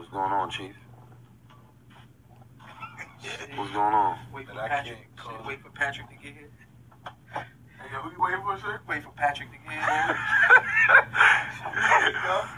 What's going on, Chief? What's going on? Wait for Patrick. Wait for Patrick to get here. Hey, who you waiting for, sir? Wait for Patrick to get here.